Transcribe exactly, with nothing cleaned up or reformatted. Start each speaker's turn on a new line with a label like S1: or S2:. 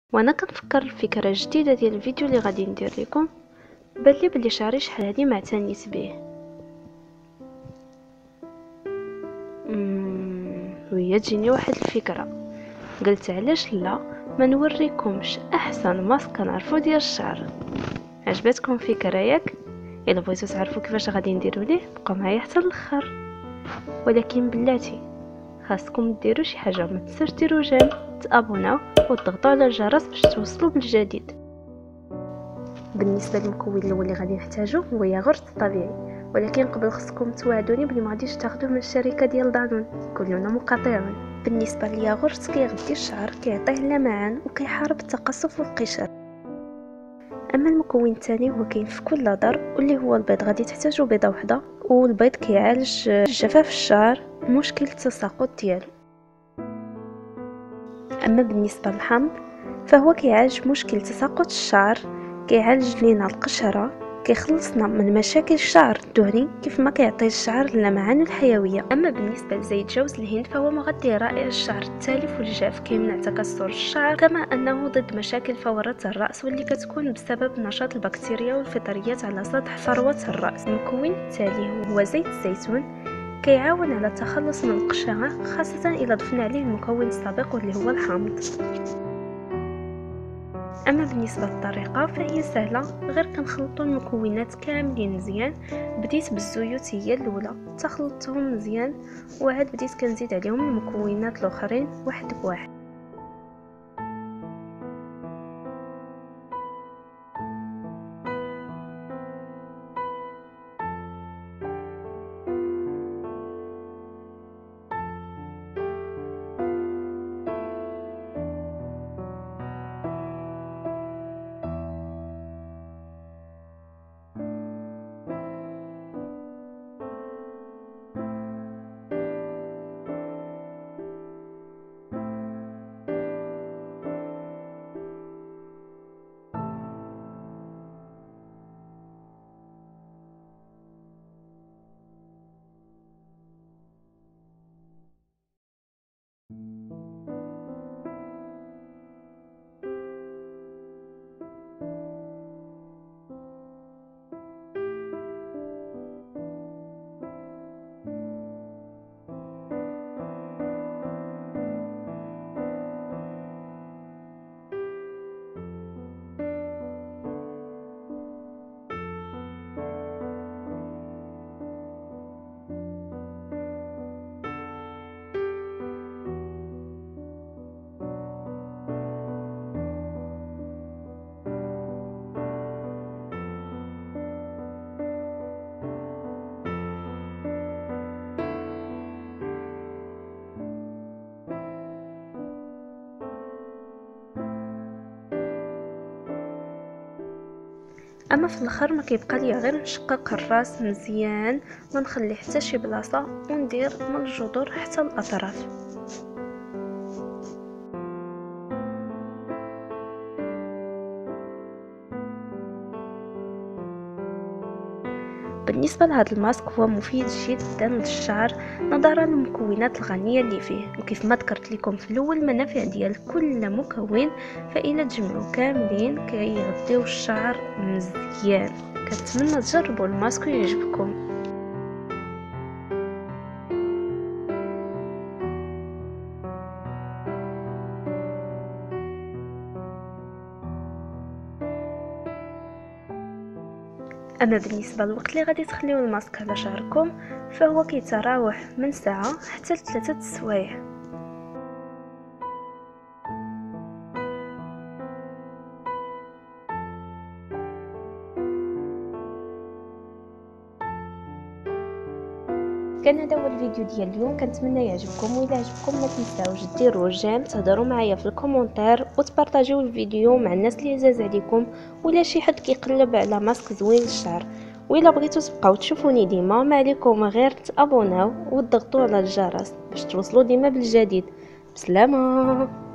S1: وانا كنفكر الفكره جديده ديال الفيديو اللي غادي ندير لكم. بان لي بلي شعري شحال هادي ما اعتنيت به. امم وهي تجيني واحد الفكره، قلت علاش لا ما نوريكمش احسن ماسك نعرفو ديال الشعر. عجبتكم الفكره ياك؟ الا بغيتو تعرفوا كيفاش غادي نديرو ليه بقاو معايا حتى الاخر. ولكن بلاتي خاصكم ديروا شي حاجه، ما تنساوش ديروا جيم، تابوناو وتضغطوا على الجرس باش توصلوا بالجديد. بالنسبه للمكون الاول اللي غادي نحتاجو هو ياغورت طبيعي، ولكن قبل خصكم توعدوني بلي ما غاديش تاخذوه من الشركه ديال دانون، كلنا مقاطعون. بالنسبه للياغورت كيغذي الشعر، كيعطيه اللمعان وكيحارب التقصف والقشر. اما المكون الثاني هو كاين في كل دار واللي هو البيض. غادي تحتاجوا بيضه وحده، والبيض كيعالج جفاف الشعر ومشكل التساقط ديالو. اما بالنسبه للحامض فهو كيعالج مشكل تساقط الشعر، كيعالج لينا القشره، كيخلصنا من مشاكل الشعر الدهني كيف ما كيعطي الشعر اللمعان والحيويه. اما بالنسبه لزيت جوز الهند فهو مغذي رائع للشعر التالف والجاف، كيمنع تكسر الشعر، كما انه ضد مشاكل فورة الراس واللي كتكون بسبب نشاط البكتيريا والفطريات على سطح فروة الراس. المكون التالي هو زيت الزيتون، كيعاون على التخلص من القشره، خاصه اذا ضفنا عليه المكون السابق واللي هو الحامض. اما بالنسبه للطريقه فهي سهله، غير كنخلطوا المكونات كاملين مزيان. بديت بالزيوت هي الاولى، تخلطتهم مزيان وعاد بديت كنزيد عليهم المكونات الاخرين واحد بواحد. اما في الاخر ما كيبقى لي غير نشقق الراس مزيان، ما نخلي حتى شي بلاصه، وندير من الجذور حتى الاطراف. بالنسبه لهذا الماسك هو مفيد جدا للشعر نظرا للمكونات الغنيه اللي فيه، وكيف ما ذكرت لكم في الاول المنافع ديال كل مكون، فإلا تجمعوا كاملين كيغذيو الشعر مزيان. كنتمنى تجربوا الماسك ويعجبكم. اما بالنسبه للوقت اللي غادي تخليو الماسك على شعركم فهو كيتراوح من ساعه حتى لثلاثه السوايع. كان هذا هو الفيديو ديال اليوم، كنتمنى يعجبكم، واذا عجبكم ما تنساوش ديروا جيم، تهضروا معايا في الكومونتير، وتبارطاجيو الفيديو مع الناس اللي عزاز عليكم، ولا شي حد كيقلب على ماسك زوين للشعر. وإلا بغيتو تبقاو تشوفوني ديما، ما عليكم غير تابوناو وتضغطوا على الجرس باش توصلوا ديما بالجديد. بسلامه.